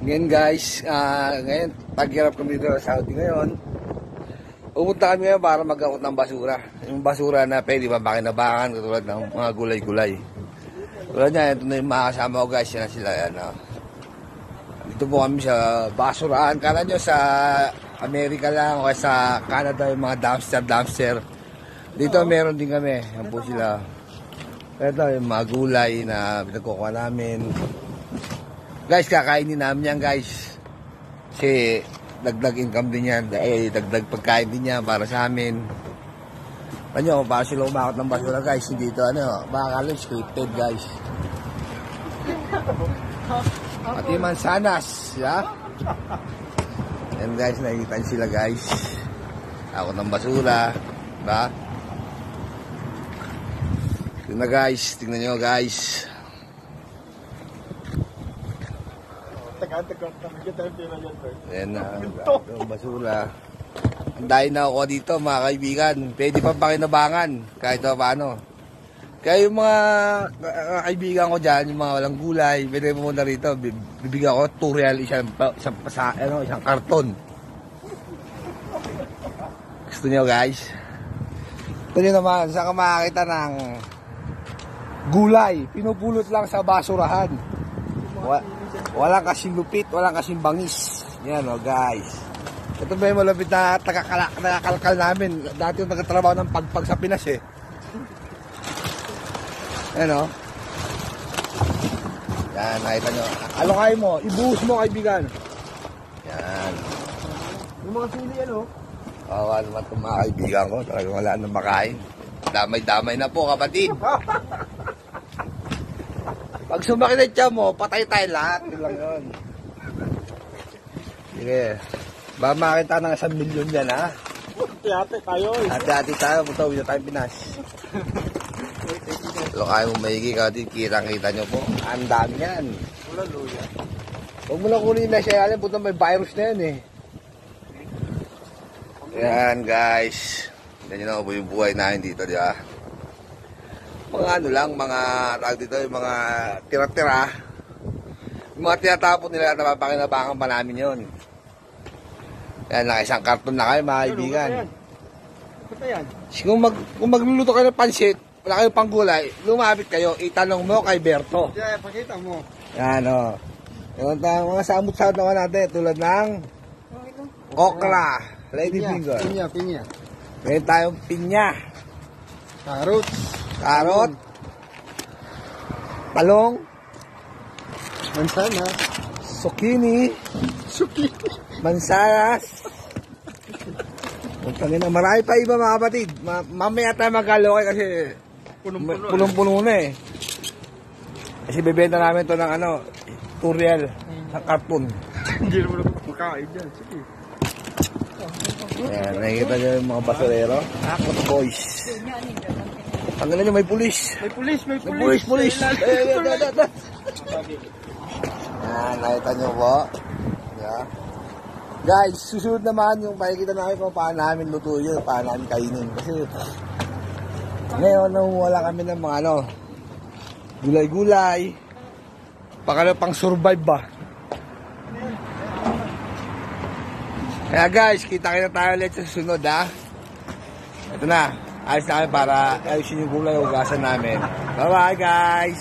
Ngayon guys, ngayon paghirap kami dito sa Saudi ngayon. Pupunta kami ngayon para mag-akot ng basura. Yung basura na pwede ba makinabangan katulad ng mga gulay-gulay. Tulad niya, ito na yung mga kasama ko guys, yan na sila. Yan, dito po kami sa basurahan. Kala nyo sa Amerika lang o sa Canada yung mga dumpster. Dito meron din kami. Yan po sila. Ito yung mga gulay na pinagkukuha namin. Guys, kakainin namin yan guys. Kasi dagdag income din yan. Dagdag pagkain din yan para sa amin. Ano, para sila umakot ng basura guys. Hindi ito makakala scripted guys. Pati mansanas. Yeah? Yan guys, nakikita sila guys. Akot ng basura. Diba? Yun na guys. Tingnan nyo guys. Ayan na, ang basura. Andahin na ako dito mga kaibigan. Pwede pa pakinabangan kahit paano. Kaya yung mga kaibigan ko dyan, yung mga walang gulay, pwede pumunta rito. Bibigyan ko 2 real isang karton. Gusto nyo guys? Ito nyo naman, saan ka makakita ng gulay? Pinupulot lang sa basurahan. Walang kasing lupit, walang kasing bangis. Yan guys. Ito ba yung malapit na nakakalkal namin. Dati yung nagtatrabaho ng pagpag sa Pinas eh. Yan Yan, nakita nyo. Ano kayo mo? Ibuhos mo kaibigan. Yan. Yung mga sili Kawawa naman itong mga kaibigan ko. Talagang wala nang makain. Damay-damay na po kapatid. Pag sumakit siya mo, patay tayo lahat. Yun lang yun. Sige. Baka makita ng 1 milyon yan, ha? Hati-hati tayo eh. Hati-hati tayo. Punta uwi na tayong Pinas. Kung kaya mo maigi ka, kitang-kita nyo po. Ang dami yan. Wala luya. Huwag mo lang kunin na siya. Alam, punta may virus na yan eh. Yan, guys. Ganyan na po yung buhay namin dito, di ba? Mga mga tawag dito, yung mga tira-tira. Yung mga tinatapon nila, napapakinabangan pa namin yun. Yan, naka-1 karton na kayo, mga kaibigan. Kung magluluto kayo ng pansit, wala kayong panggulay, lumapit kayo, itanong mo kay Berto. Yeah, pakita mo. Yan, Yung mga samut-samut naman natin, tulad ng okra, ladyfinger. Pinya. Meron tayong pinya. Karot, talong, mansanas, zucchini, mansanas. Marami pa iba mga kapatid. Mamaya tayo magkalokay kasi punong-puno na eh. Kasi bibenta namin to ng 2 real sa karton. Hindi naman ako makain dyan. Sige. Ayan, nakikita nyo yung mga basurero. Ako to boys. Tanggalin nyo, may pulis. May pulis. Ayan, nakita nyo po. Yeah. Guys, susunod naman yung pakikita namin kung paano namin luto yun, paano namin kainin. Kasi ngayon, wala kami ng mga gulay-gulay. Pang survive ba? Kaya guys, kita tayo ulit sa susunod ha. Ito na. Ayos na kami para ayusin yung gulay ugasan namin. Bye-bye guys!